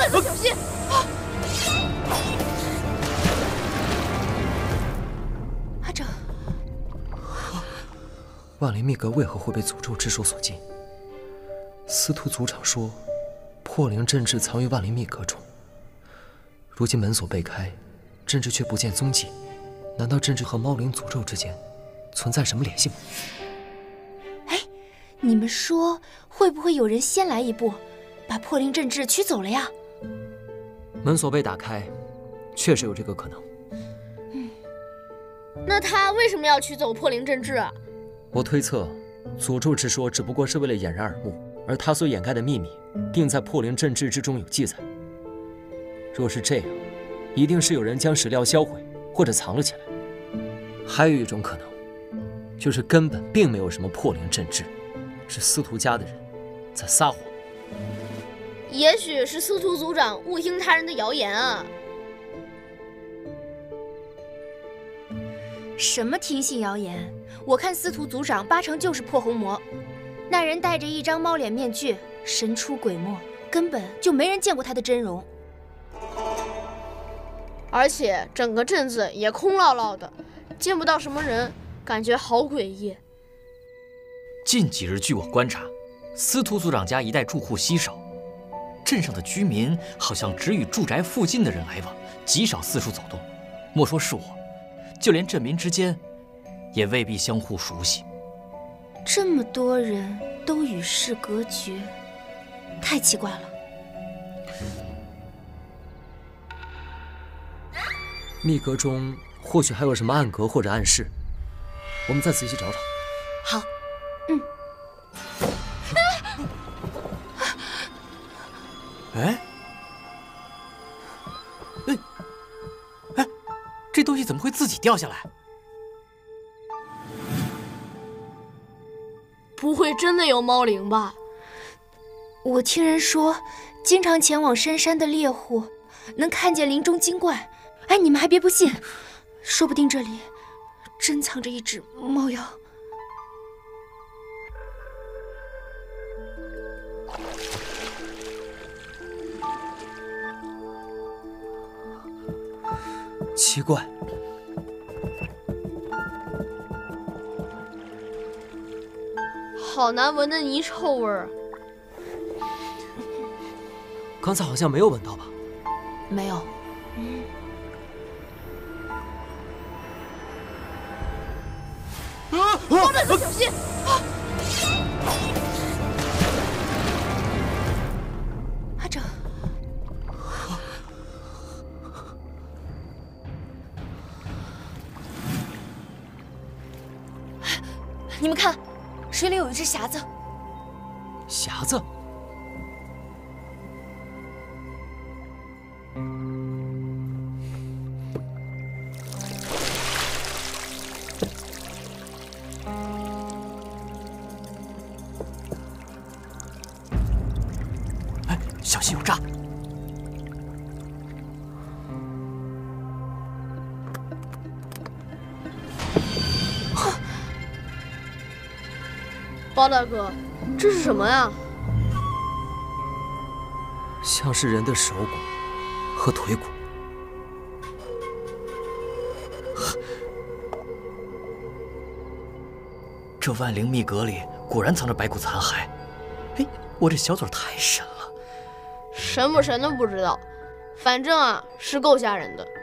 小心！ 阿哲， 万灵秘阁为何会被诅咒之手所禁？司徒族长说，破灵阵质藏于万灵秘阁中。如今门锁被开，阵质却不见踪迹，难道阵质和猫灵诅咒之间存在什么联系吗？ 哎，你们说会不会有人先来一步，把破灵阵质取走了呀？ 门锁被打开，确实有这个可能。 那他为什么要取走破灵阵质啊？ 我推测，诅咒之说只不过是为了掩人耳目，而他所掩盖的秘密，定在破灵阵质之中有记载。若是这样，一定是有人将史料销毁或者藏了起来。还有一种可能，就是根本并没有什么破灵阵质，是司徒家的人在撒谎。 也许是司徒族长误听他人的谣言啊。 什么听信谣言？我看司徒族长八成就是破红魔，那人戴着一张猫脸面具，神出鬼没，根本就没人见过他的真容。 而且整个镇子也空落落的，见不到什么人，感觉好诡异。 近几日据我观察，司徒族长家一带住户稀少，镇上的居民好像只与住宅附近的人来往，极少四处走动。莫说是我，就连镇民之间也未必相互熟悉。 这么多人都与世隔绝，太奇怪了。 秘阁中或许还有什么暗格或者暗室，我们再仔细找找。 好， 这东西怎么会自己掉下来？ 不会真的有猫灵吧？ 我听人说，经常前往深山的猎户能看见林中精怪。哎，你们还别不信，说不定这里真藏着一只猫妖。 奇怪， 好难闻的泥臭味儿。 刚才好像没有闻到吧？ 没有。 猫着小心！ 阿哲，你们看，水里有一只匣子。 匣子？ 小心有诈！ 包大哥，这是什么呀？ 像是人的手骨和腿骨。 这万灵秘阁里果然藏着白骨残骸。哎，我这小嘴太神了。 神不神的不知道，反正啊是够吓人的。